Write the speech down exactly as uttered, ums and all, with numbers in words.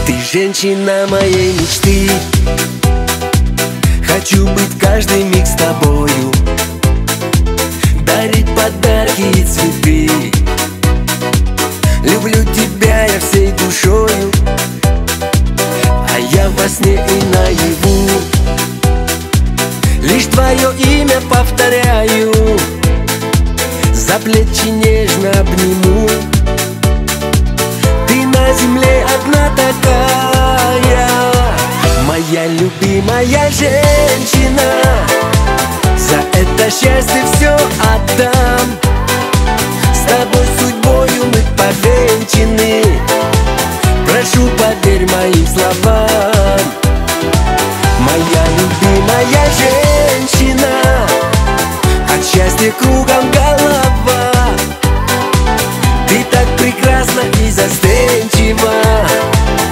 Ты женщина моей мечты. Хочу быть каждый миг с тобою, дарить подарки и цветы. Люблю тебя я всей душою, а я во сне и наяву лишь твое имя повторяю, за плечи нежно обниму. Ты на земле одна такая, моя любимая женщина. За это счастье все отдам. С тобой судьбою мы повенчаны. Прошу, поверь моим словам. Моя любимая женщина, от счастья кругом голова. Ты так прекрасна и застенчива,